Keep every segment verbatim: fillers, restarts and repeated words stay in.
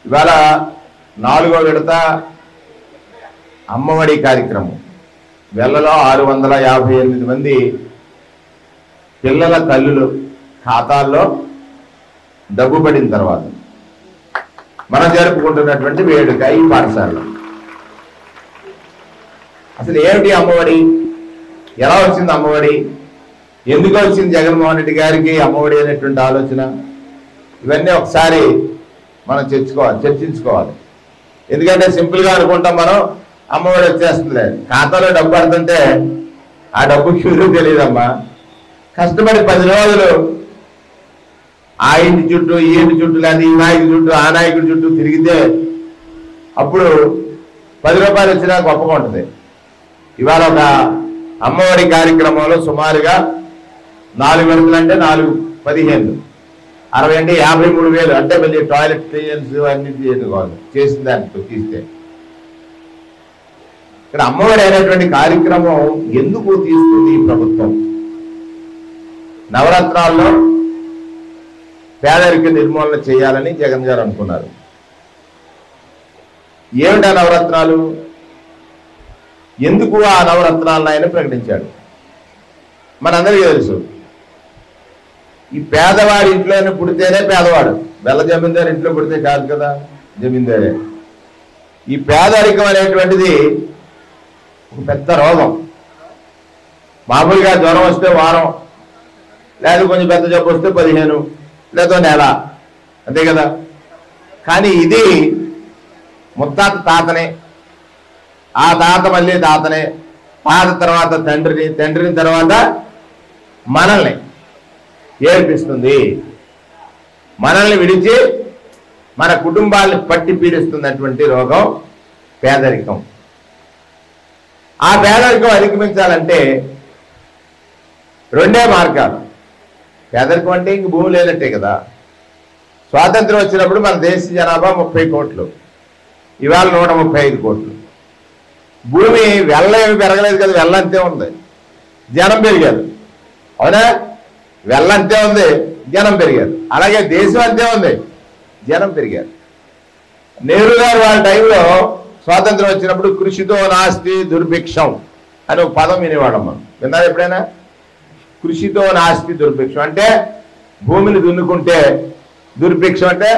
ఇవాళ నాలుగో విడత అమ్మఒడి కార్యక్రమం వెల్లలో ఆరు వందల యాభై ఎనిమిది మంది పిల్లల తల్లులు ఖాతాల్లో డబ్బు పడిన తర్వాత మనం జరుపుకుంటున్నటువంటి వేడుక ఈ పాఠశాలలో. అసలు ఏమిటి అమ్మఒడి, ఎలా వచ్చింది అమ్మఒడి, ఎందుకు వచ్చింది జగన్మోహన్ రెడ్డి గారికి అమ్మఒడి అనేటువంటి ఆలోచన, ఇవన్నీ ఒకసారి మనం చర్చించుకోవాలి చర్చించుకోవాలి ఎందుకంటే సింపుల్గా అనుకుంటాం మనం అమ్మఒడి వచ్చేస్తుంది, ఖాతాలో డబ్బు పడుతుంటే ఆ డబ్బుకి విలువ తెలియదమ్మా. కష్టపడి పది రోజులు ఆ ఇంటి చుట్టూ ఈ ఇంటి చుట్టూ లేదా ఈ నాయకుడి చుట్టూ ఆ నాయకుడి చుట్టూ తిరిగితే అప్పుడు పది రూపాయలు వచ్చినా గొప్పగా ఉంటుంది. ఇవాళ ఒక అమ్మఒడి కార్యక్రమంలో సుమారుగా నాలుగు విడతలు అంటే నాలుగు పదిహేను అరవై అంటే యాభై మూడు వేలు అంటే మళ్ళీ టాయిలెట్ క్లియరెన్స్ అన్ని చేసిన దాంట్లో తీస్తే ఇక్కడ అమ్మఒడి అనేటువంటి కార్యక్రమం ఎందుకు తీసుకుంది ఈ ప్రభుత్వం? నవరత్నాల్లో పేదరిక నిర్మూలన చేయాలని జగన్ గారు అనుకున్నారు. ఏమిటా నవరత్నాలు, ఎందుకు ఆ నవరత్నాలను ఆయన ప్రకటించాడు? మనందరికీ తెలుసు, ఈ పేదవాడి ఇంట్లోనే పుడితేనే పేదవాడు, బెల్ల జమీందారు ఇంట్లో పుడితే కాదు కదా జమీందారే. ఈ పేదరికం అనేటువంటిది ఒక పెద్ద రోగం. మామూలుగా జ్వరం వస్తే వారం, లేదా కొంచెం పెద్ద జబ్బు వస్తే పదిహేను, లేదా నెల, అంతే కదా. కానీ ఇది ముత్తాత తాతనే, ఆ తాత మళ్ళీ తాతనే, తాత తర్వాత తండ్రిని, తండ్రిని తర్వాత మనల్ని ఏర్పిస్తుంది, మనల్ని విడిచి మన కుటుంబాన్ని పట్టి పీడిస్తున్నటువంటి రోగం పేదరికం. ఆ పేదరికం అధిగమించాలంటే రెండే మార్గాలు. పేదరికం అంటే ఇంక భూమి లేనట్టే కదా. స్వాతంత్రం వచ్చినప్పుడు మన దేశ జనాభా ముప్పై కోట్లు, ఇవాళ నూట ముప్పై ఐదు కోట్లు. భూమి వెల్ల ఏమి పెరగలేదు కదా, వెల్ల అంతే ఉంది, జనం పెరిగారు. అవునా, వెల్ల అంతే ఉంది, జనం పెరిగారు. అలాగే దేశం అంతే ఉంది, జనం పెరిగారు. నెహ్రూ గారు వాళ్ళ టైంలో స్వాతంత్రం వచ్చినప్పుడు కృషితో నాస్తి దుర్భిక్షం అని ఒక పదం వినేవాళ్ళం మనం. విన్నారు ఎప్పుడైనా? కృషితో నాస్తి దుర్భిక్షం అంటే భూమిని దున్నుకుంటే, దుర్భిక్షం అంటే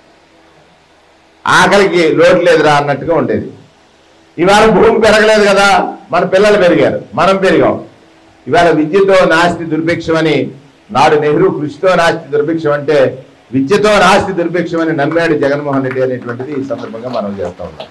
ఆకలికి లోటు లేదురా అన్నట్టుగా ఉండేది. ఇవాళ భూమి పెరగలేదు కదా, మన పిల్లలు పెరిగారు, మనం పెరిగాం. ఇవాళ విద్యతో నాస్తి దుర్భిక్షం అని నాడు నెహ్రూ కృషితో నాస్తి దుర్భిక్షం అంటే విద్యతో నాస్తి దుర్భిక్షం అని నమ్మాడు జగన్మోహన్ రెడ్డి అనేటువంటిది ఈ సందర్భంగా మనం చేస్తూ ఉన్నాం.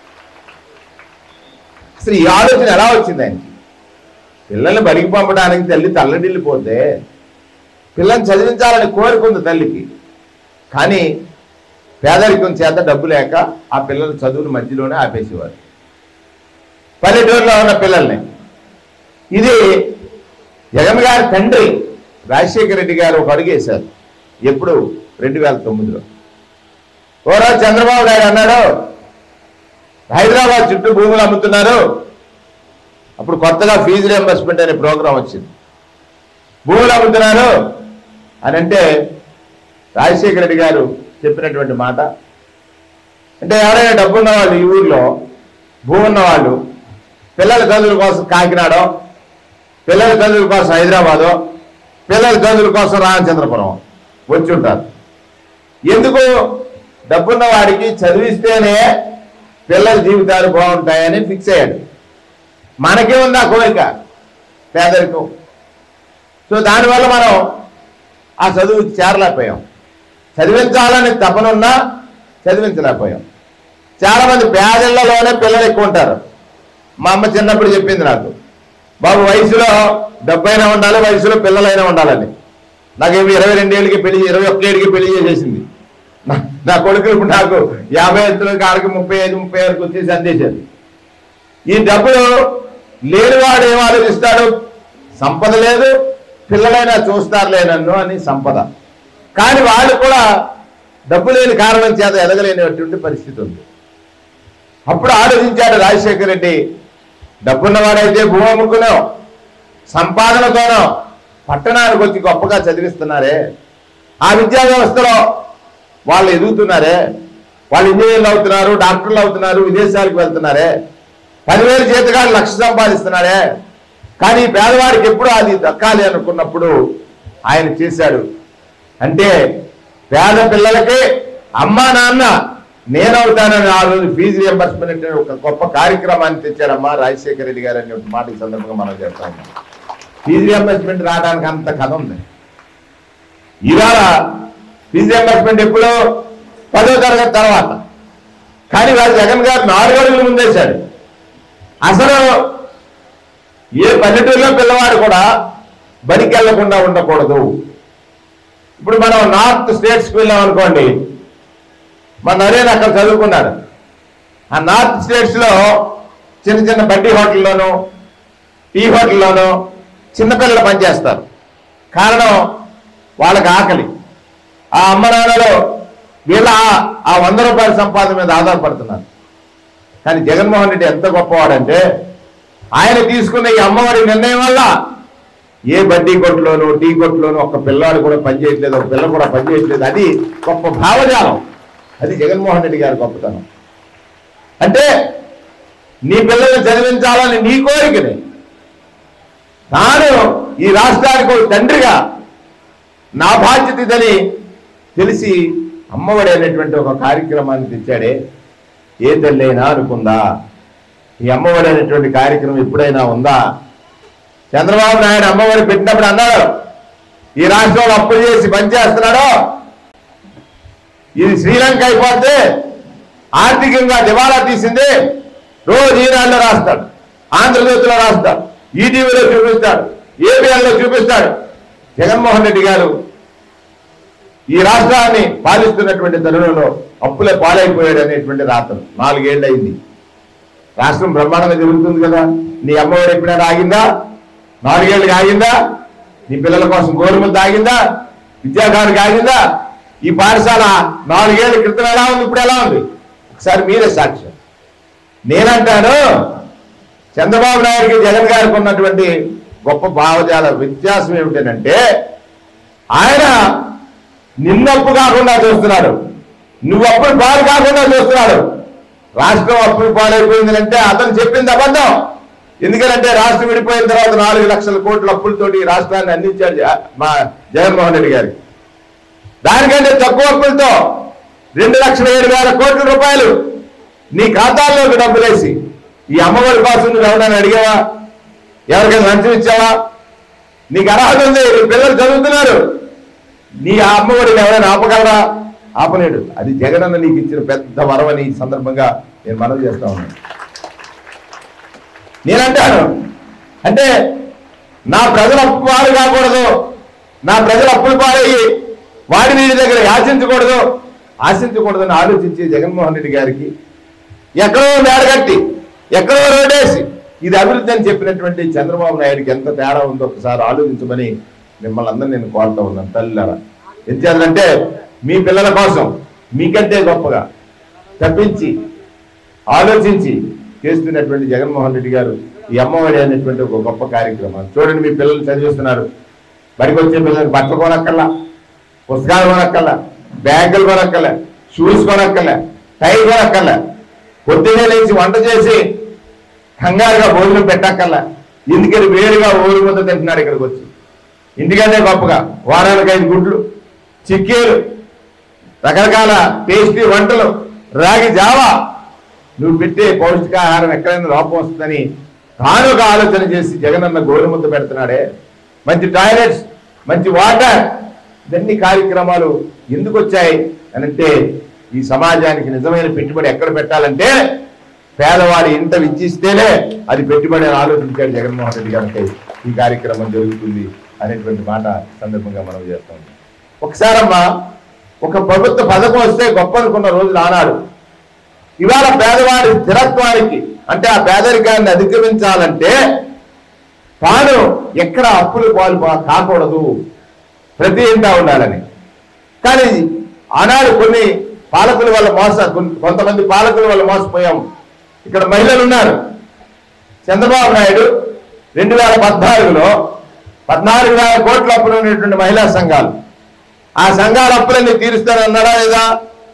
అసలు ఈ ఆలోచన ఎలా వచ్చింది ఆయనకి? పిల్లల్ని బడికి పంపడానికి తల్లి తల్లడిల్లిపోతే పిల్లల్ని చదివించాలని కోరుకుంది తల్లికి, కానీ పేదరికం చేత డబ్బు లేక ఆ పిల్లల చదువుని మధ్యలోనే ఆపేసేవారు పల్లెటూరులో ఉన్న పిల్లల్ని. ఇది జగన్ గారి తండ్రి రాజశేఖర రెడ్డి గారు ఒక అడుగు వేశారు. ఎప్పుడు? రెండు వేల తొమ్మిదిలో ఓరోజు చంద్రబాబు నాయుడు అన్నాడు, హైదరాబాద్ చుట్టూ భూములు అమ్ముతున్నారు. అప్పుడు కొత్తగా ఫీజు రియంబర్స్మెంట్ అనే ప్రోగ్రాం వచ్చింది. భూములు అమ్ముతున్నారు అని అంటే రాజశేఖర రెడ్డి గారు చెప్పినటువంటి మాట అంటే, ఎవరైనా డబ్బున్న వాళ్ళు ఈ ఊర్లో భూమి ఉన్న వాళ్ళు పిల్లల చదువుల కోసం కాకినాడో, పిల్లల చదువుల కోసం హైదరాబాదో, పిల్లల చదువుల కోసం రామచంద్రపురం వచ్చి ఉంటారు. ఎందుకు? డబ్బున్న వాడికి చదివిస్తేనే పిల్లల జీవితాలు బాగుంటాయని ఫిక్స్ అయ్యాడు. మనకే ఉంది ఆ కోరిక, పేదరికం. సో దానివల్ల మనం ఆ చదువు చేరలేకపోయాం. చదివించాలని తపనున్నా చదివించలేకపోయాం. చాలామంది పేదళ్లలోనే పిల్లలు ఎక్కువ ఉంటారు. మా అమ్మ చిన్నప్పుడు చెప్పింది నాకు, బాబు వయసులో డబ్బైనా ఉండాలి, వయసులో పిల్లలైనా ఉండాలని. నాకేమి ఇరవై రెండేళ్ళకి పెళ్లి, ఇరవై ఒక్క ఏళ్ళకి పెళ్లి చేసేసింది. నా కొడుకులు నాకు యాభై ఎత్తుల కాడికి ముప్పై ఐదు ముప్పై ఆరుకి వచ్చేసి అందేశారు. ఈ డబ్బులు లేనివాడు ఏం ఆలోచిస్తాడు? సంపద లేదు, పిల్లలైనా చూస్తారులే నన్ను అని సంపద. కానీ వాళ్ళు కూడా డబ్బు లేని కారణం చేత ఎదగలేనటువంటి పరిస్థితి ఉంది. అప్పుడు ఆలోచించాడు రాజశేఖర రెడ్డి, డబ్బున్నవాడైతే భూమి అమ్ముకునో సంపాదనతోనో పట్టణానికి వచ్చి గొప్పగా చదివిస్తున్నారే, ఆ విద్యా వ్యవస్థలో వాళ్ళు ఎదుగుతున్నారే, వాళ్ళు ఇంజనీర్లు అవుతున్నారు, డాక్టర్లు అవుతున్నారు, విదేశాలకు వెళ్తున్నారే, పదివేలు జీతగాడు లక్ష సంపాదిస్తున్నారే. కానీ పేదవాడికి ఎప్పుడు అది దక్కాలి అనుకున్నప్పుడు ఆయన చేశాడు. అంటే పేద పిల్లలకి అమ్మా నాన్న నేనవుతానని ఆ రోజు ఫీజు రియంబర్స్మెంట్ అంటే ఒక గొప్ప కార్యక్రమాన్ని తెచ్చారమ్మా రాజశేఖర రెడ్డి గారు అనే మాట ఈ సందర్భంగా మనం చేస్తా ఉన్నాం. ఫీజు రియంబర్స్మెంట్ రావడానికి అంత కథ ఉంది. ఇవాళ ఫీజు రియంబర్స్మెంట్ ఎప్పుడో పదో తరగతి తర్వాత, కానీ వాళ్ళు జగన్ గారు నాలుగు అడుగులు ముందేశాడు. అసలు ఏ పల్లెటూరులో పిల్లవాడు కూడా బడికి వెళ్లకుండా ఉండకూడదు. ఇప్పుడు మనం నార్త్ స్టేట్స్కి వెళ్ళాం అనుకోండి, మన నరేన్ అక్కడ చదువుకున్నాడు. ఆ నార్త్ స్టేట్స్లో చిన్న చిన్న బడ్డీ హోటల్లోనూ టీ హోటల్లోనూ చిన్నపిల్లలు పనిచేస్తారు. కారణం వాళ్ళకి ఆకలి. ఆ అమ్మ నాన్నలో వీళ్ళ ఆ వంద రూపాయల సంపాదన మీద ఆధారపడుతున్నారు. కానీ జగన్మోహన్ రెడ్డి ఎంత గొప్పవాడంటే ఆయన తీసుకున్న ఈ అమ్మఒడి నిర్ణయం వల్ల ఏ బడ్డీ కొట్టులోనూ టీ కొట్టులోనూ ఒక్క పిల్లాడు కూడా పనిచేయట్లేదు, ఒక పిల్ల కూడా పనిచేయట్లేదు. అది గొప్ప భావజాలం. అది జగన్మోహన్ రెడ్డి గారి గొప్పతనం. అంటే నీ పిల్లల్ని చదివించాలని నీ కోరికని తాను ఈ రాష్ట్రానికి తండ్రిగా నా బాధ్యత ఇదని తెలిసి అమ్మఒడి అనేటువంటి ఒక కార్యక్రమాన్ని తెచ్చాడే. ఏ తల్లైనా అనుకుందా ఈ అమ్మఒడి అనేటువంటి కార్యక్రమం ఎప్పుడైనా ఉందా? చంద్రబాబు నాయుడు అమ్మఒడి పెట్టినప్పుడు అన్నాడు, ఈ రాష్ట్రంలో అప్పులు చేసి పనిచేస్తున్నాడో ఇది శ్రీలంక అయిపోతే ఆర్థికంగా దివాలా తీసింది. రోజు ఈనాడులో రాస్తాడు, ఆంధ్రజ్యోతిలో రాస్తాడు, ఈటీవీలో చూపిస్తాడు, ఏబిఎన్లో చూపిస్తాడు. జగన్మోహన్ రెడ్డి గారు ఈ రాష్ట్రాన్ని పాలిస్తున్నటువంటి తరుణంలో అప్పులే పాలైపోయాడు అనేటువంటి రాత్రం నాలుగేళ్ళు అయింది. రాష్ట్రం బ్రహ్మాండంగా జరుగుతుంది కదా. నీ అమ్మఒడి ఎప్పుడైనా ఆగిందా? నాలుగేళ్ళకి ఆగిందా? నీ పిల్లల కోసం గోరుముద్ద ఆగిందా? విద్యాకానికి ఆగిందా? ఈ పాఠశాల నాలుగేళ్ల క్రితం ఎలా ఉంది, ఇప్పుడు ఎలా ఉంది? ఒకసారి మీరే సాక్ష్యం. నేనంటాను చంద్రబాబు నాయుడికి జగన్ గారికి ఉన్నటువంటి గొప్ప భావజాల వ్యత్యాసం ఏమిటంటే ఆయన నిన్నప్పు కాకుండా చూస్తున్నాడు, నువ్వు అప్పులు పాలు కాకుండా చూస్తున్నాడు. రాష్ట్రం అప్పులు పాలైపోయింది అంటే అతను చెప్పింది అబద్ధం. ఎందుకంటే రాష్ట్రం విడిపోయిన తర్వాత నాలుగు లక్షల కోట్ల అప్పులతోటి రాష్ట్రాన్ని అందించాడు మా జగన్మోహన్ రెడ్డి గారికి. దానికంటే తక్కువ అప్పులతో రెండు లక్షల ఏడు వేల కోట్ల రూపాయలు నీ ఖాతాల్లోకి డబ్బులేసి ఈ అమ్మఒడి కోసం నువ్వు ఎవరైనా అడిగావా? ఎవరికైనా లంచం ఇచ్చావా? నీకు అర్హత ఉంది, నీ పిల్లలు చదువుతున్నారు, నీ అమ్మఒడిని ఎవరైనా ఆపగలరా? ఆపలేడు. అది జగనన్న నీకు ఇచ్చిన పెద్ద వరం అని ఈ సందర్భంగా నేను మనవి చేస్తా ఉన్నాను. నేనంటాను అంటే నా ప్రజలు అప్పు పాలు కాకూడదు, నా ప్రజలు అప్పులు పాలయ్యి వాడి వీడి దగ్గర ఆశించకూడదు ఆశించకూడదని ఆలోచించి జగన్మోహన్ రెడ్డి గారికి ఎక్కడో మేడగట్టి ఎక్కడో రోడేసి ఇది అభివృద్ధి అని చెప్పినటువంటి చంద్రబాబు నాయుడికి ఎంత తేడా ఉందో ఒకసారి ఆలోచించమని మిమ్మల్ని అందరూ నేను కోరుతా ఉన్నాను. తల్లిలారా, ఎందుకంటే మీ పిల్లల కోసం మీకంటే గొప్పగా తప్పించి ఆలోచించి చేస్తున్నటువంటి జగన్మోహన్ రెడ్డి గారు ఈ అమ్మఒడి అనేటువంటి ఒక గొప్ప కార్యక్రమం. చూడండి, మీ పిల్లలు చదివిస్తున్నారు. బడికి వచ్చే పిల్లలకి బట్టలు కొనక్కల్లా, పుస్తకాలు కొనక్కల్లా, బ్యాగులు కొనక్కల్లా, షూస్ కొనక్కల్లా, టై కొనక్కల్లా, పొద్దున్నే లేచి వంట చేసి కంగారుగా భోజనం పెట్టక్కల్లా. ఎందుకని వేరుగా ఊరి ముద్ద తింటున్నాడు ఇక్కడికి వచ్చి. ఇంటికంటే గొప్పగా వారానికి ఐదు గుడ్లు, చిక్కీలు, రకరకాల టేస్టీ వంటలు, రాగి జావా, నువ్వు పెట్టే పౌష్టికాహారం ఎక్కడైనా లోపం వస్తుందని తాను ఒక ఆలోచన చేసి జగనన్న గోరుముద్ద పెడుతున్నాడే. మంచి టాయిలెట్స్, మంచి వాటర్, ఇవన్నీ కార్యక్రమాలు ఎందుకు వచ్చాయి అని అంటే ఈ సమాజానికి నిజమైన పెట్టుబడి ఎక్కడ పెట్టాలంటే పేదవాడి ఇంట విచ్చిస్తేనే అది పెట్టుబడి అని ఆలోచించాడు జగన్మోహన్ రెడ్డి గారికి ఈ కార్యక్రమం జరుగుతుంది అనేటువంటి మాట సందర్భంగా మనం చేస్తాం. ఒకసారమ్మా ఒక ప్రభుత్వ పథకం వస్తే గొప్ప అనుకున్న రోజులు ఆనాడు. ఇవాళ పేదవాడి స్థిరత్వానికి అంటే ఆ పేదరికాన్ని అధిగమించాలంటే తాను ఎక్కడ అప్పులు పాలు కాకూడదు, ప్రతి ఇంటా ఉండాలని. కానీ ఆనాడు కొన్ని పాలకుల వల్ల మోస కొంతమంది పాలకుల వల్ల మోసపోయాము. ఇక్కడ మహిళలు ఉన్నారు. చంద్రబాబు నాయుడు రెండు వేల పద్నాలుగులో పద్నాలుగు వేల కోట్ల అప్పులు ఉన్నటువంటి మహిళా సంఘాలు, ఆ సంఘాల అప్పులన్నీ తీరుస్తారన్నాడా లేదా?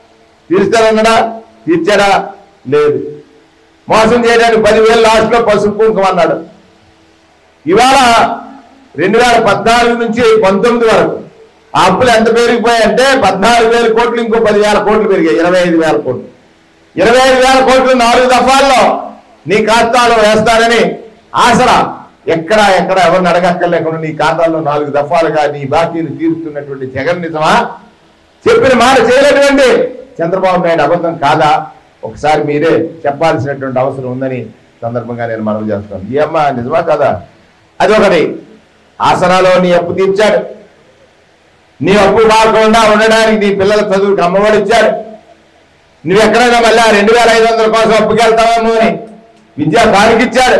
తీర్చారన్నాడా? తీర్చాడా? లేదు. మోసం చేయడానికి పదివేలు లాస్ట్లో పసుపు కుంకుమ అన్నాడు. ఇవాళ రెండు వేల పద్నాలుగు నుంచి పంతొమ్మిది వరకు ఆ అప్పులు ఎంత పెరిగిపోయాయంటే పద్నాలుగు వేల కోట్లు ఇంకో పదివేల కోట్లు పెరిగాయి. ఇరవై ఐదు వేల కోట్లు ఇరవై ఐదు వేల కోట్లు నాలుగు దఫాల్లో నీ ఖాతాలో వేస్తానని ఆసరా ఎక్కడ ఎక్కడ ఎవరిని అడగక్కర్లేకుండా నీ ఖాతాల్లో నాలుగు దఫాలుగా నీ బాకీలు తీరుస్తున్నటువంటి జగన్ నిజమా? చెప్పిన మాట చేయలేటువంటి చంద్రబాబు నాయుడు అబద్ధం కాదా? ఒకసారి మీరే చెప్పాల్సినటువంటి అవసరం ఉందని సందర్భంగా నేను మనవి చేస్తాను. ఈ అమ్మ నిజమా కాదా? అది ఒకటి. ఆసరాలో నీ అప్పు తీర్చాడు. నీ అప్పు కాకుండా ఉండడానికి నీ పిల్లల చదువుకి అమ్మఒడి ఇచ్చాడు. నువ్వు ఎక్కడైనా మళ్ళీ రెండు వేల ఐదు వందల కోసం అప్పుకెళ్తావేమో అని విద్యా కానుక ఇచ్చాడు.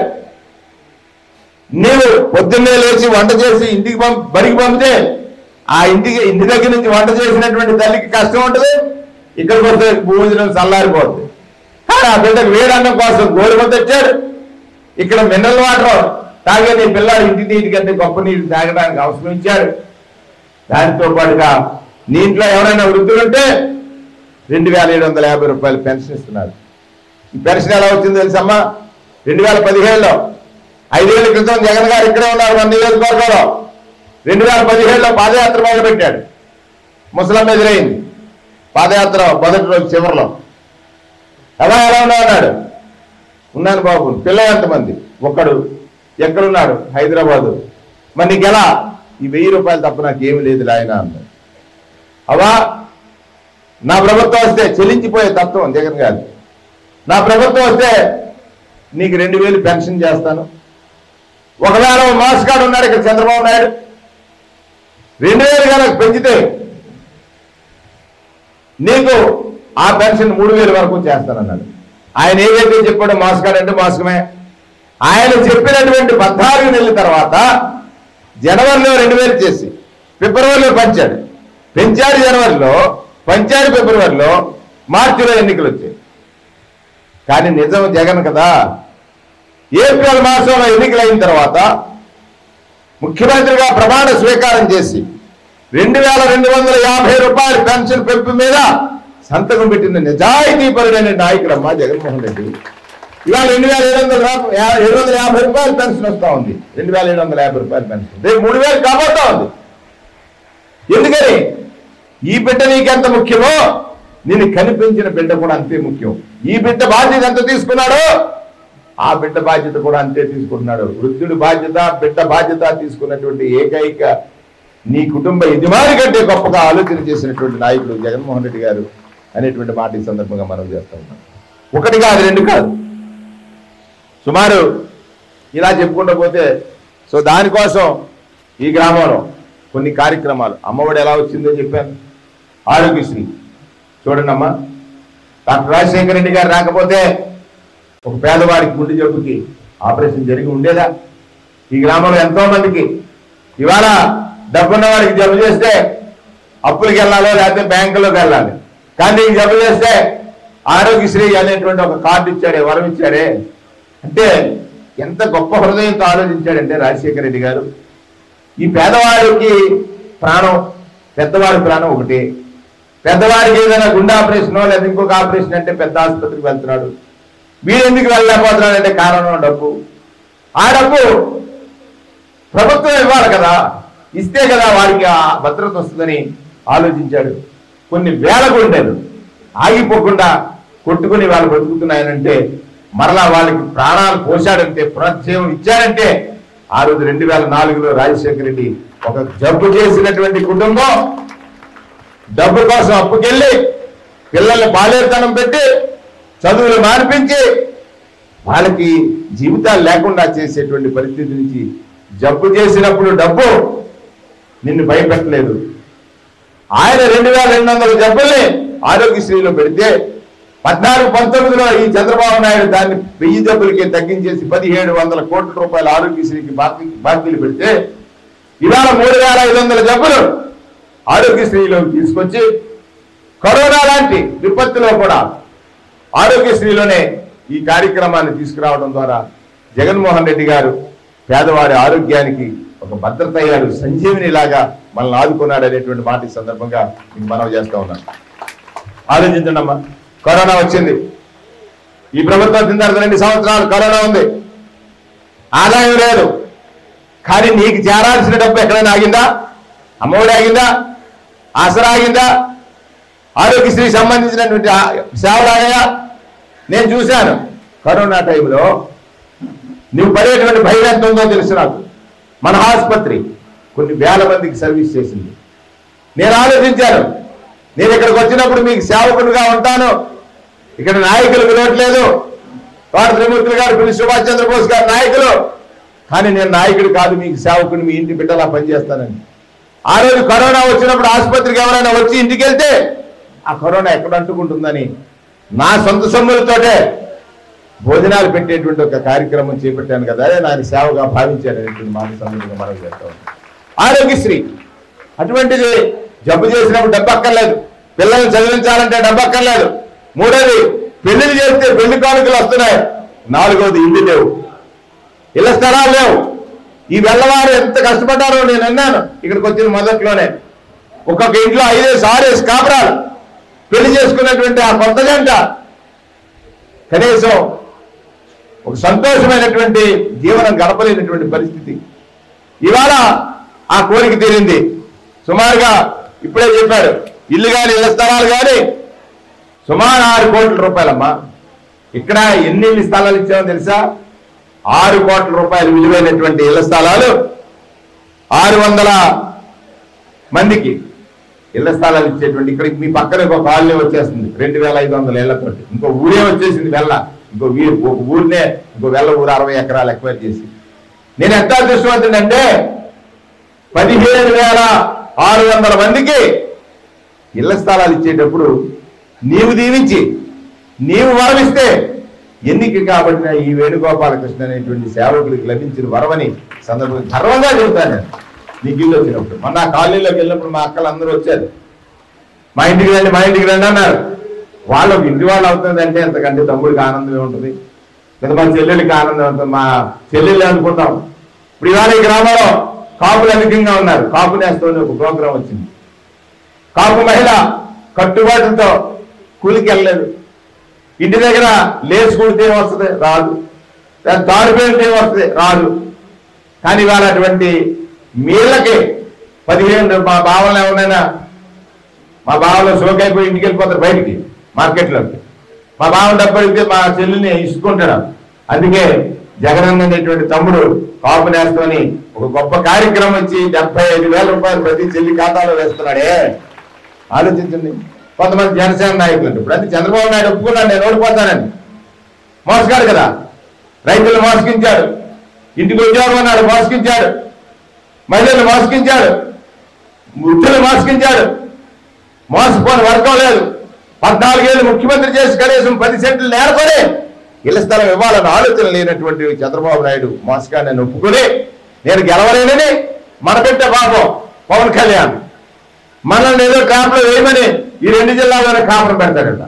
నీవు పొద్దున్నే లేచి వంట చేసి ఇంటికి పంపి బడికి పంపితే ఆ ఇంటికి ఇంటి దగ్గర నుంచి వంట చేసినటువంటి తల్లికి కష్టం ఉంటుంది. ఇక్కడికి వస్తే భోజనం చల్లారిపోతుంది. కానీ ఆ బిడ్డకు వేడన్నం కోసం గోరుమ తెచ్చాడు. ఇక్కడ మినరల్ వాటర్ తాగే నీ పిల్లలు ఇంటి నీటి కంటే గొప్ప నీరు తాగడానికి అవసరం ఇచ్చాడు. దానితో పాటుగా నీ ఇంట్లో ఎవరైనా వృద్ధులుంటే రెండు వేల ఏడు వందల యాభై రూపాయలు పెన్షన్ ఇస్తున్నారు. ఈ పెన్షన్ ఎలా వచ్చిందో తెలుసమ్మా? రెండు వేల పదిహేడులో ఐదేళ్ల క్రితం జగన్ గారు ఇక్కడే ఉన్నారు మన నియోజకవర్గంలో. రెండు వేల పదిహేడులో పాదయాత్ర మొదలు పెట్టాడు. ముసలమ్మ ఎదురైంది పాదయాత్ర మొదటి రోజు చివరిలో. ఎలా ఎలా ఉన్నా అన్నాడు. ఉన్నాను బాబు. పిల్లలు ఎంతమంది? ఒక్కడు. ఎక్కడున్నాడు? హైదరాబాదు. మరి నీకు ఎలా? ఈ వెయ్యి రూపాయలు తప్ప నాకు ఏమి లేదు ఆయన అన్నాడు. అవా నా ప్రభుత్వం వస్తే చెల్లించిపోయే తత్వం జగన్ గారు. నా ప్రభుత్వం వస్తే నీకు రెండు వేలు పెన్షన్ చేస్తాను. ఒకవేళ మాస్ కార్డు ఉన్నాడు ఇక్కడ చంద్రబాబు నాయుడు, రెండు వేలు కనుక పెంచితే నీకు ఆ పెన్షన్ మూడు వేలు వరకు చేస్తానన్నాడు. ఆయన ఏదైతే చెప్పాడో మాస్ కార్డు అంటే మాస్కమే. ఆయన చెప్పినటువంటి పద్నాలుగు నెలల తర్వాత జనవరిలో రెండు వేలు చేసి ఫిబ్రవరిలో పెంచాడు. పెంచాడు జనవరిలో, పంచాడు ఫిబ్రవరిలో, మార్చిలో ఎన్నికలు వచ్చాయి. కానీ నిజం జగన్ కదా. ఏప్రిల్ మాసంలో ఎన్నికలు అయిన తర్వాత ముఖ్యమంత్రిగా ప్రమాణ స్వీకారం చేసి రెండు వేల రెండు వందల యాభై రూపాయల పెన్షన్ పెంపు మీద సంతకం పెట్టిన నిజాయితీపరుడైన నాయకుడమ్మా జగన్మోహన్ రెడ్డి. ఇవాళ రెండు వేల ఏడు వందల ఏడు వందల యాభై రూపాయల పెన్షన్ వస్తూ ఉంది. రెండు వేల ఏడు వందల యాభై రూపాయల పెన్షన్ రేపు మూడు వేలు కాబోతా ఉంది. ఎందుకని? ఈ బిడ్డ నీకెంత ముఖ్యమో నేను కనిపించిన బిడ్డ కూడా అంతే ముఖ్యం. ఈ బిడ్డ బాధ్యత ఎంత తీసుకున్నాడో ఆ బిడ్డ బాధ్యత కూడా అంతే తీసుకుంటున్నాడు. వృద్ధుడి బాధ్యత, బిడ్డ బాధ్యత తీసుకున్నటువంటి ఏకైక నీ కుటుంబ యజమాని కంటే గొప్పగా ఆలోచన చేసినటువంటి నాయకుడు జగన్మోహన్ రెడ్డి గారు అనేటువంటి మాట ఈ సందర్భంగా మనం చేస్తూ ఉన్నాం. ఒకటి కాదు, రెండు కాదు, సుమారు ఇలా చెప్పుకుంటూ పోతే. సో దానికోసం ఈ గ్రామంలో కొన్ని కార్యక్రమాలు, అమ్మఒడి ఎలా వచ్చిందో చెప్పాను, ఆరోగ్యశ్రీ చూడండి అమ్మా. డాక్టర్ రాజశేఖర రెడ్డి గారు రాకపోతే ఒక పేదవాడికి గుండె జబ్బుకి ఆపరేషన్ జరిగి ఉండేదా? ఈ గ్రామంలో ఎంతో మందికి ఇవాళ డబ్బున్న వాడికి జబ్బు చేస్తే అప్పులకి వెళ్ళాలో లేకపోతే బ్యాంకులోకి వెళ్ళాలి. కానీ నీకు జబ్బు చేస్తే ఆరోగ్యశ్రీ అనేటువంటి ఒక కార్డు ఇచ్చాడే, వరం ఇచ్చాడే. అంటే ఎంత గొప్ప హృదయంతో ఆలోచించాడంటే రాజశేఖర రెడ్డి గారు. ఈ పేదవాడికి ప్రాణం, పెద్దవాడి ప్రాణం ఒకటి. పెద్దవాడికి ఏదైనా గుండె ఆపరేషనో లేదా ఇంకొక ఆపరేషన్ అంటే పెద్ద ఆసుపత్రికి వెళ్తున్నాడు. వీడు ఎందుకు వెళ్ళలేకపోతున్నాడంటే కారణం డబ్బు. ఆ డబ్బు ప్రభుత్వం ఇవ్వాలి కదా, ఇస్తే కదా వాడికి ఆ భద్రత వస్తుందని ఆలోచించాడు. కొన్ని వేల గుండెలు ఆగిపోకుండా కొట్టుకుని వాళ్ళు బతుకుతున్నాయనంటే, మరలా వాళ్ళకి ప్రాణాలు పోశాడంటే, పునర్జీవం ఇచ్చాడంటే ఆ రోజు రెండు వేల నాలుగులో రాజశేఖర రెడ్డి ఒక జబ్బు చేసినటువంటి కుటుంబం డబ్బు కోసం అప్పుకెళ్ళి పిల్లల్ని బాల్యతనం పెట్టి చదువులు మానిపించి వాళ్ళకి జీవితాలు లేకుండా చేసేటువంటి పరిస్థితి నుంచి జబ్బు చేసినప్పుడు డబ్బు నిన్ను భయపెట్టలేదు. ఆయన రెండు వేల రెండు వందల జబ్బుల్ని ఆరోగ్యశ్రీలో పెడితే పద్నాలుగు పంతొమ్మిదిలో ఈ చంద్రబాబు నాయుడు దాన్ని వెయ్యి జబ్బులకి తగ్గించేసి పదిహేడు వందల కోట్ల రూపాయల ఆరోగ్యశ్రీకి బాకీ బాకీలు పెడితే ఇవాళ మూడు వేల ఐదు వందల జబ్బులు ఆరోగ్యశ్రీలోకి తీసుకొచ్చి కరోనా లాంటి విపత్తులో కూడా ఆరోగ్యశ్రీలోనే ఈ కార్యక్రమాన్ని తీసుకురావడం ద్వారా జగన్మోహన్ రెడ్డి గారు పేదవాడి ఆరోగ్యానికి ఒక భద్రత అయ్యాడు, సంజీవిని లాగా మనల్ని ఆదుకున్నాడు అనేటువంటి మాట ఈ సందర్భంగా మీకు మనవి చేస్తా ఉన్నాను. ఆలోచించండి అమ్మా. కరోనా వచ్చింది, ఈ ప్రభుత్వం వచ్చిన తర్వాత రెండు సంవత్సరాలు కరోనా ఉంది, ఆదాయం లేదు. కానీ నీకు చేరాల్సిన డబ్బు ఎక్కడైనా ఆగిందా? అమ్మఒడి ఆగిందా? ఆసరా ఆగిందా? ఆరోగ్యశ్రీకి సంబంధించినటువంటి సేవలు ఆగాయా? నేను చూశాను కరోనా టైంలో నువ్వు పడేటువంటి భయం ఎంత ఉందో తెలుసు నాకు. మన ఆసుపత్రి కొన్ని వేల మందికి సర్వీస్ చేసింది. నేను ఆలోచించాను, నేను ఇక్కడికి వచ్చినప్పుడు మీకు సేవకునిగా ఉంటాను, ఇక్కడ నాయకులు వినట్లేదు, వాడు త్రిమూర్తులు గారు, పిల్లి సుభాష్ చంద్రబోస్ గారు నాయకులు, కానీ నేను నాయకుడు కాదు, మీకు సేవకుని, మీ ఇంటి బిడ్డలా పనిచేస్తానని. ఆ రోజు కరోనా వచ్చినప్పుడు ఆసుపత్రికి ఎవరైనా వచ్చి ఇంటికి వెళ్తే ఆ కరోనా ఎక్కడ అంటుకుంటుందని నా సొంత సొమ్ములతోటే భోజనాలు పెట్టేటువంటి ఒక కార్యక్రమం చేపట్టాను కదా, అదే నాకు సేవగా భావించాననేటువంటి మాట సందర్భంగా మనం చేస్తాం. ఆరోగ్యశ్రీ అటువంటిది, జబ్బు చేసినప్పుడు డబ్బు అక్కర్లేదు, పిల్లల్ని చదివించాలంటే డబ్బు అక్కర్లేదు. మూడోది, పెళ్లిళ్ళు చేస్తే పెళ్లి కానుకలు వస్తున్నాయి. నాలుగోది, ఇల్లు లేవు, ఇళ్ల స్థలాలు లేవు. ఈ వెళ్ళవారు ఎంత కష్టపడ్డారో నేను అన్నాను ఇక్కడికి వచ్చిన మొదట్లోనే. ఒక్కొక్క ఇంట్లో ఐదేసి ఆరేసి కాపురాలు పెళ్లి చేసుకున్నటువంటి ఆ కొత్త జంట కనీసం ఒక సంతోషమైనటువంటి జీవనం గడపలేనటువంటి పరిస్థితి. ఇవాళ ఆ కోరిక తీరింది. సుమారుగా ఇప్పుడే చెప్పాడు, ఇల్లు కానీ ఇళ్ల స్థలాలు కానీ సుమారు ఆరు కోట్ల రూపాయలమ్మా. ఇక్కడ ఎన్ని ఇల్లు స్థలాలు ఇచ్చామో తెలుసా? ఆరు కోట్ల రూపాయలు విలువైనటువంటి ఇళ్ల స్థలాలు ఆరు వందల మందికి ఇళ్ల స్థలాలు ఇచ్చేటువంటి, ఇక్కడ మీ పక్కన ఒక కాలనీ వచ్చేస్తుంది రెండు వేల ఐదు వందల ఏళ్లతోటి, ఇంకో ఊరే వచ్చేసింది వెళ్ళ, ఇంకో ఒక ఊరినే ఇంకో వెళ్ళ ఊరు అరవై ఎకరాలు ఎక్వైర్ చేసి. నేను ఎంత అదృష్టవంతుడంటే పదిహేను వేల ఆరు వందల మందికి ఇళ్ల స్థలాలు ఇచ్చేటప్పుడు నీవు దీవించి నీవు వరమిస్తే ఎన్నిక కాబట్టిన ఈ వేణుగోపాలకృష్ణ అనేటువంటి సేవకుడికి లభించిన వరమని సందర్భంగా గర్వంగా చెబుతాను. నేను నీకు ఇల్లు వచ్చినప్పుడు, మొన్న కాలనీలోకి వెళ్ళినప్పుడు మా అక్కలు అందరూ వచ్చారు, మా ఇంటికి రండి మా ఇంటికి రండి అన్నారు. వాళ్ళకి ఇంటి వాళ్ళు అవుతుందంటే ఎంతకంటే తమ్ముడికి ఆనందమే ఉంటుంది, లేదా మా చెల్లెళ్ళకి ఆనందం ఉంటుంది. మా చెల్లెళ్ళు అనుకుంటాం. ఇప్పుడు ఇవాళ ఈ గ్రామంలో కాపులు అధికంగా ఉన్నారు. కాపు నేస్తూనే ఒక ప్రోగ్రాం వచ్చింది. కాపు మహిళ కట్టుబాటులతో కూలికి వెళ్ళలేదు, ఇంటి దగ్గర లేచి కుడితే వస్తుంది రాదు, తాడు పేరితే వస్తుంది రాదు. కానీ ఇవాళ అటువంటి మీళ్ళకి పదిహేను మా బావలు ఎవరైనా మా బావలో సోకైపోయి ఇంటికి వెళ్ళిపోతారు బయటికి మార్కెట్లోకి. మా బావ డబ్బు అడిగితే మా చెల్లిని ఇసుకుంటాడు. అందుకే జగనన్న అనేటువంటి తమ్ముడు కాపు నేస్తని ఒక గొప్ప కార్యక్రమం ఇచ్చి డెబ్బై ఐదు వేల రూపాయలు ప్రతి చెల్లి ఖాతాలో వేస్తున్నాడే. ఆలోచించండి. కొంతమంది జనసేన నాయకులు అంటే ఇప్పుడు అది చంద్రబాబు నాయుడు ఒప్పుకున్నాడు నేను ఓడిపోతానని, మోసగాడు కదా, రైతులు మోసగించాడు, ఇంటికి ఉద్యోగం అన్నాడు మోసగించాడు, మహిళలు మోసగించాడు, వృద్ధులు మోసగించాడు. మోసపోని వర్గం లేదు. పద్నాలుగేళ్ళు ముఖ్యమంత్రి చేసి కనీసం పది సెంట్లు నేర్పని ఇళ్ల స్థలం ఇవ్వాలని ఆలోచన లేనటువంటి చంద్రబాబు నాయుడు మోసగాడిని ఒప్పుకొని నేను గెలవలేనని మన బిడ్డ పాపం పవన్ కళ్యాణ్ మనల్ని ఏదో కాపులో వేయమని ఈ రెండు జిల్లాలోనే కాపురం పెడతాడట.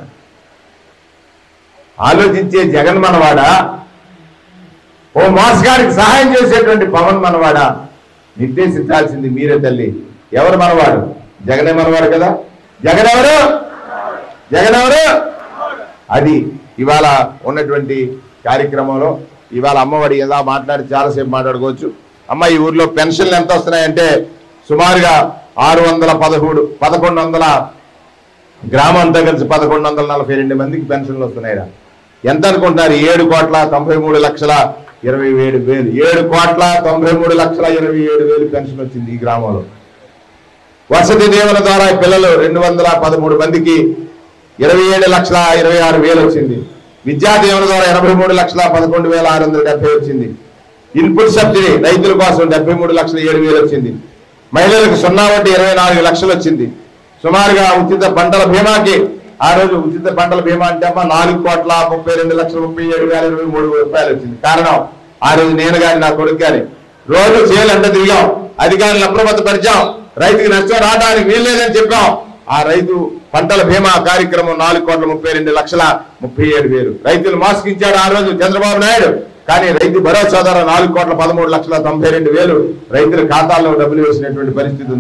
ఆలోచించే జగన్ మనవాడా, ఓ మోసగాడికి సహాయం చేసేటువంటి పవన్ మనవాడా? నిర్దేశించాల్సింది మీరే తల్లి. ఎవరు మనవాడు? జగనే మనవాడు కదా. జగన్ ఎవరు? జగన్ ఎవరు? అది ఇవాళ ఉన్నటువంటి కార్యక్రమంలో ఇవాళ అమ్మఒడి ఎలా మాట్లాడి చాలాసేపు మాట్లాడుకోవచ్చు. అమ్మ ఈ ఊర్లో పెన్షన్లు ఎంత వస్తున్నాయంటే సుమారుగా ఆరు వందల పదమూడు పదకొండు వందల గ్రామం అంతా కలిసి పదకొండు వందల నలభై రెండు మందికి పెన్షన్లు వస్తున్నాయిరా. ఎంత అనుకుంటున్నారు? ఏడు కోట్ల తొంభై మూడు లక్షల ఇరవై ఏడు వేలు ఏడు కోట్ల తొంభై మూడు లక్షల ఇరవై ఏడు వేలు పెన్షన్ వచ్చింది ఈ గ్రామంలో. వసతి దీవెన ద్వారా పిల్లలు రెండు వందల పదమూడు మందికి ఇరవై ఏడు లక్షల ఇరవై ఆరు వేలు వచ్చింది. విద్యా దీవెన ద్వారా ఎనభై మూడు లక్షల పదకొండు వేల ఆరు వందల డెబ్బై వచ్చింది. ఇన్పుట్ సబ్సిడీ రైతుల కోసం డెబ్బై మూడు లక్షల ఏడు వేలు వచ్చింది. మహిళలకు సున్నా వడ్డీ ఇరవై నాలుగు లక్షలు వచ్చింది. సుమారుగా ఉచిత పంటల బీమాకి ఆ రోజు ఉచిత పంటల బీమా అంటే అమ్మ నాలుగు కోట్ల ముప్పై రెండు లక్షల ముప్పై ఏడు వేల ఇరవై మూడు రూపాయలు వచ్చింది. కారణం ఆ రోజు నేను కానీ నా కొడుకు కానీ రోజు చేయాలి అంటే తిరిగాం, అధికారులను అప్రమత్తపరిచాం, రైతుకి నష్టం రావడానికి వీల్లేదని చెప్పాం. ఆ రైతు పంటల బీమా కార్యక్రమం నాలుగు కోట్ల ముప్పై రెండు లక్షల ముప్పై ఏడు వేలు రైతులు మోసగించాడు ఆ రోజు చంద్రబాబు నాయుడు. కానీ రైతు భరోసా ద్వారా నాలుగు కోట్ల పదమూడు లక్షల తొంభై రెండు వేలు రైతుల ఖాతాల్లో డబ్బులు వేసినటువంటి పరిస్థితి ఉంది.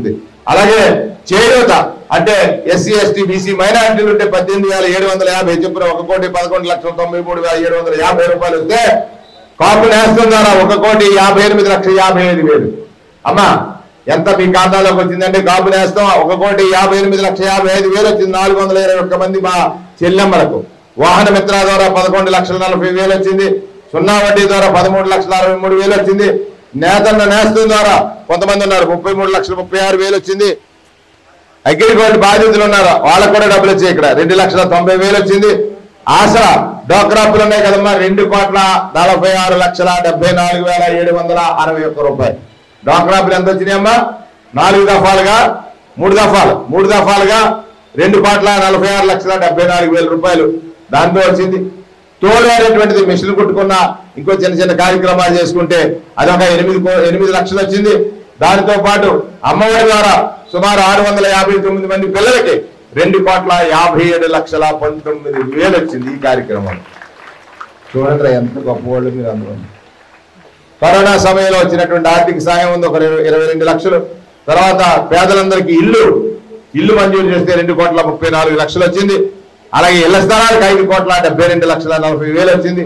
అలాగే చేయూత అంటే ఎస్సీ ఎస్టీ బీసీ మైనారిటీలు ఉంటే పద్దెనిమిది వేల ఏడు వందల యాభై చొప్పున ఒక కోటి పదకొండు లక్షల తొంభై మూడు వేల ఏడు వందల యాభై రూపాయలు వస్తే కాపు నేస్తం ద్వారా ఒక కోటి యాభై ఎనిమిది లక్షల యాభై ఐదు వేలు అమ్మా ఎంత మీ ఖాతాలోకి వచ్చిందంటే కాపు నేస్తం ఒక కోటి యాభై ఎనిమిది లక్షల యాభై ఐదు వేలు వచ్చింది. నాలుగు వందల ఇరవై ఒక్క మంది మా చెల్లెమ్మలకు. వాహన మిత్ర ద్వారా పదకొండు లక్షల నలభై వేలు వచ్చింది. సున్నా వడ్డీ ద్వారా పదమూడు లక్షల అరవై మూడు వేలు వచ్చింది. నేతన్న నేస్తం ద్వారా కొంతమంది ఉన్నారు ముప్పై మూడు లక్షల ముప్పై ఆరు వేలు వచ్చింది. అగ్రిగోల్డ్ బాధితులు ఉన్నారు వాళ్ళకు కూడా డబ్బులు వచ్చాయి. ఇక్కడ రెండు లక్షల తొంభై వేలు వచ్చింది. ఆసరా డోక్రాపులు ఉన్నాయి కదమ్మా రెండు కోట్ల నలభై ఆరు లక్షల డెబ్బై నాలుగు వేల ఏడు వందల అరవై ఒక్క రూపాయలు. డోక్రాపులు ఎంత వచ్చినాయమ్మా నాలుగు దఫాలుగా మూడు దఫాలు మూడు దఫాలుగా రెండు కోట్ల నలభై ఆరు లక్షల డెబ్బై నాలుగు వేల రూపాయలు దాంతో వచ్చింది. తోడు అనేటువంటిది మిషన్లు కుట్టుకున్న ఇంకో చిన్న చిన్న కార్యక్రమాలు చేసుకుంటే అదొక ఎనిమిది ఎనిమిది లక్షలు వచ్చింది. దానితో పాటు అమ్మఒడి ద్వారా సుమారు ఆరు వందల యాభై తొమ్మిది మంది పిల్లలకి రెండు కోట్ల యాభై ఏడు లక్షల పంతొమ్మిది వేలు వచ్చింది ఈ కార్యక్రమం. చూడండి ఎంత గొప్పవాళ్ళు మీరు అందరూ. కరోనా సమయంలో వచ్చినటువంటి ఆర్థిక సాయం ఉంది ఒక ఇరవై రెండు లక్షలు. తర్వాత పేదలందరికీ ఇల్లు ఇల్లు మంజూరు చేస్తే రెండు కోట్ల ముప్పై నాలుగు లక్షలు వచ్చింది. అలాగే ఇళ్ల స్థలాలకు ఐదు కోట్ల డెబ్బై రెండు లక్షల నలభై వేలు వచ్చింది.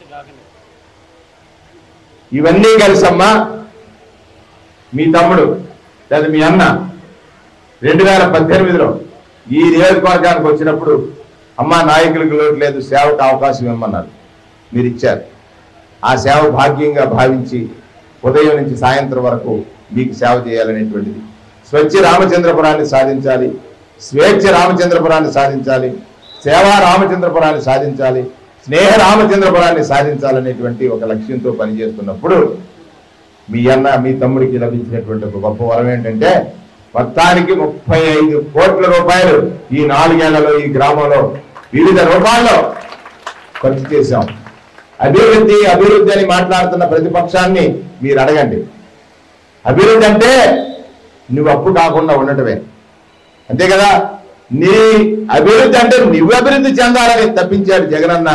ఇవన్నీ కలిసమ్మా మీ తమ్ముడు లేదా మీ అన్న రెండు వేల పద్దెనిమిదిలో ఈ నియోజకవర్గానికి వచ్చినప్పుడు అమ్మ నాయకులకు లోటు లేదు సేవకు అవకాశం ఇవ్వమన్నారు. మీరు ఇచ్చారు. ఆ సేవ భాగ్యంగా భావించి ఉదయం నుంచి సాయంత్రం వరకు మీకు సేవ చేయాలనేటువంటిది. స్వచ్ఛ రామచంద్రపురాన్ని సాధించాలి, స్వేచ్ఛ రామచంద్రపురాన్ని సాధించాలి, సేవా రామచంద్రపురాన్ని సాధించాలి, స్నేహ రామచంద్రపురాన్ని సాధించాలనేటువంటి ఒక లక్ష్యంతో పనిచేస్తున్నప్పుడు మీ అన్న మీ తమ్ముడికి లభించినటువంటి ఒక గొప్ప వరం ఏంటంటే మొత్తానికి ముప్పై ఐదు కోట్ల రూపాయలు ఈ నాలుగేళ్లలో ఈ గ్రామంలో వివిధ రూపాల్లో ఖర్చు చేశాం. అభివృద్ధి అభివృద్ధి అని మాట్లాడుతున్న ప్రతిపక్షాన్ని మీరు అడగండి. అభివృద్ధి అంటే నువ్వు అప్పు కాకుండా ఉండటమే, అంతే కదా. నీ అభివృద్ధి అంటే నువ్వు అభివృద్ధి చెందాలని తప్పించాడు జగనన్న.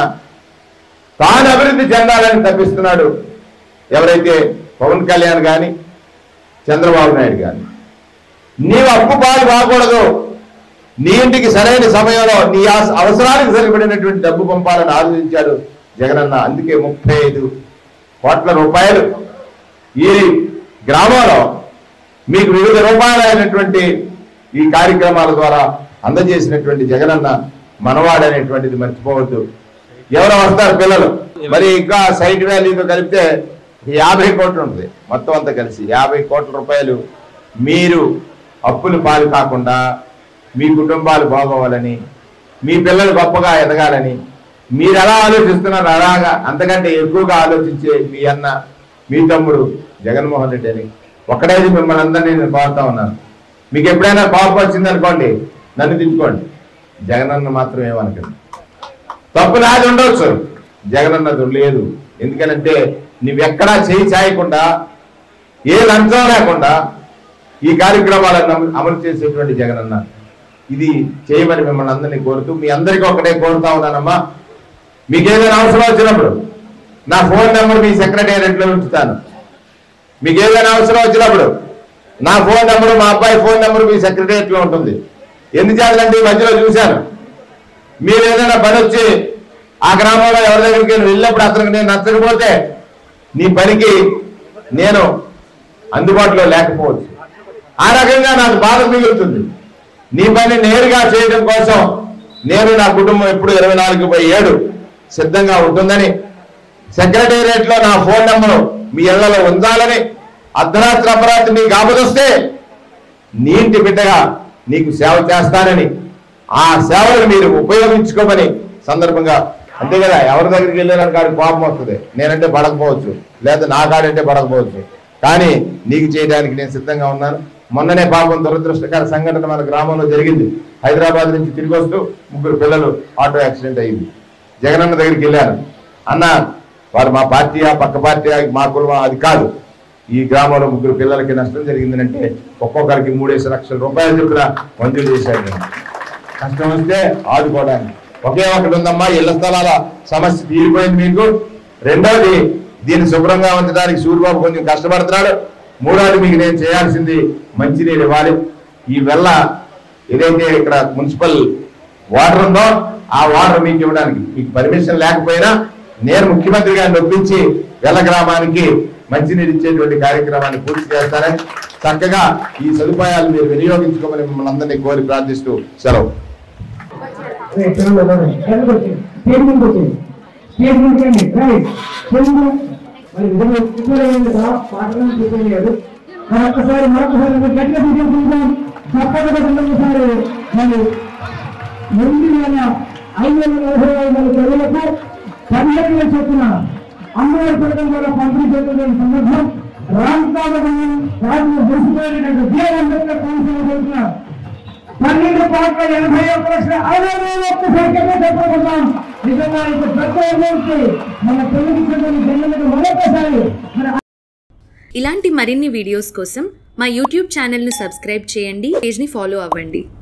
తాను అభివృద్ధి చెందాలని తప్పిస్తున్నాడు ఎవరైతే పవన్ కళ్యాణ్ కానీ చంద్రబాబు నాయుడు కానీ. నీవు అప్పు పాలు కాకూడదు, నీ ఇంటికి సరైన సమయంలో నీ అవసరానికి సరిపడినటువంటి డబ్బు పంపాలని ఆలోచించాడు జగనన్న. అందుకే ముప్పై ఐదు కోట్ల రూపాయలు ఈ గ్రామంలో మీకు వివిధ రూపాయలైనటువంటి ఈ కార్యక్రమాల ద్వారా అందజేసినటువంటి జగనన్న మనవాడనేటువంటిది మర్చిపోవద్దు. ఎవరో వస్తారు పిల్లలు, మరి ఇంకా సైట్ వాల్యూతో కలిపితే యాభై కోట్లు ఉంటుంది మొత్తం అంతా కలిసి. యాభై కోట్ల రూపాయలు మీరు అప్పులు పాలు కాకుండా మీ కుటుంబాలు బాగోవాలని, మీ పిల్లలు గొప్పగా ఎదగాలని మీరు ఎలా ఆలోచిస్తున్నారు అలాగా అంతకంటే ఎక్కువగా ఆలోచించే మీ అన్న మీ తమ్ముడు జగన్మోహన్ రెడ్డి అని ఒక్కడైతే మిమ్మల్ని అందరినీ నేను కోరుతా ఉన్నాను. మీకు ఎప్పుడైనా కోపం వచ్చిందనుకోండి నన్ను తిట్టుకోండి, జగనన్న మాత్రం ఏమనకండి. తప్పు నాది ఉండవచ్చు, జగనన్నది లేదు. ఎందుకనంటే నువ్వెక్కడా చేయి చాయకుండా ఏ లంచం లేకుండా ఈ కార్యక్రమాలను అమలు చేసేటువంటి జగనన్న. ఇది చేయమని మిమ్మల్ని అందరినీ కోరుతూ మీ అందరికీ ఒకటే కోరుతా ఉన్నానమ్మా. మీకు ఏదైనా అవసరం వచ్చినప్పుడు నా ఫోన్ నెంబర్ మీ సెక్రటేరియట్లో ఉంచుతాను. మీకు ఏదైనా అవసరం వచ్చినప్పుడు నా ఫోన్ నెంబరు మా అబ్బాయి ఫోన్ నెంబరు మీ సెక్రటేరియట్లో ఉంటుంది. ఎందుచేతంటే ఈ మధ్యలో చూశాను మీరు ఏదైనా పని వచ్చి ఆ గ్రామంలో ఎవరి దగ్గరికి వెళ్ళినప్పుడు అతనికి నేను నచ్చకపోతే నీ పనికి నేను అందుబాటులో లేకపోవచ్చు. ఆ రకంగా నాకు బాధ మిగులుతుంది. నీ పని నేరుగా చేయడం కోసం నేను నా కుటుంబం ఎప్పుడు ఇరవై నాలుగు బై ఏడు సిద్ధంగా ఉంటుందని సెక్రటేరియట్లో నా ఫోన్ నెంబరు మీ ఇళ్లలో ఉండాలని అర్ధరాత్రి అపరాత్రి నీకు ఆపదొస్తే నీ ఇంటి బిడ్డగా నీకు సేవ చేస్తానని ఆ సేవలు మీరు ఉపయోగించుకోమని సందర్భంగా. అంతే కదా, ఎవరి దగ్గరికి వెళ్ళాలని కాడికి కోపం వస్తుంది, నేనంటే పడకపోవచ్చు లేదా నా కాడంటే పడకపోవచ్చు, కానీ నీకు చేయడానికి నేను సిద్ధంగా ఉన్నాను. మొన్ననే పాపం దురదృష్టకర సంఘటన మన గ్రామంలో జరిగింది. హైదరాబాద్ నుంచి తిరిగి వస్తూ ముగ్గురు పిల్లలు ఆటో యాక్సిడెంట్ అయ్యింది. జగనన్న దగ్గరికి వెళ్ళాను. అన్న వారు మా పార్టీయా పక్క పార్టీయా మా కులమా అది కాదు, ఈ గ్రామంలో ముగ్గురు పిల్లలకి నష్టం జరిగిందంటే ఒక్కొక్కరికి మూడేసి లక్షల రూపాయలు చొప్పున మంజూరు చేశాడు. కష్టం వస్తే ఆదుకోవడానికి ఒకే ఒకటి ఉందమ్మా, ఇళ్ల స్థలాల సమస్య తీరిపోయింది మీకు. రెండవది దీన్ని శుభ్రంగా ఉంచడానికి సూర్యబాబు కొంచెం కష్టపడుతున్నాడు. మూడవది మీకు నేను చేయాల్సింది మంచినీరు ఇవ్వాలి. ఈ వెళ్ళ ఏదైతే ఇక్కడ మున్సిపల్ వాటర్ ఉందో ఆ వాటర్ మీకు ఇవ్వడానికి మీకు పర్మిషన్ లేకపోయినా నేను ముఖ్యమంత్రి గారిని ఒప్పించి వెల్ల గ్రామానికి మంచినీరు ఇచ్చేటువంటి కార్యక్రమాన్ని పూర్తి చేస్తారని చక్కగా ఈ సదుపాయాలు మీరు వినియోగించుకోమని మిమ్మల్ని అందరినీ కోరి ప్రార్థిస్తూ సెలవు. మరొకసారి మరొకసారి గట్టిగా తీసుకుంటాం తప్పకుండా మరి ఎనిమిది వేల ఐదు వందల నలభై ఐదు మంది ప్రజలకు పదిహేను చొప్పున అమ్మవారి పథకం ద్వారా పంపిణీ చేస్తున్న సందర్భం రామకాలం రాజు దృష్టిపోయినటువంటి బిఆర్ అంబేద్కర్ కౌన్సిల్ చేస్తున్న పన్నెండు కోట్ల ఎనభై ఒక్క లక్షల అరవై వేల ఒక్క సంఖ్యగా చెప్పుకుంటాం. నిజంగా ఇప్పుడు ప్రత్యేక మన తెలుగు ప్రజలు జన్మలకు మరొకసారి ఇలాంటి మరిన్ని వీడియోస్ కోసం మా యూట్యూబ్ ఛానల్ను సబ్స్క్రైబ్ చేయండి, పేజ్ని ఫాలో అవ్వండి.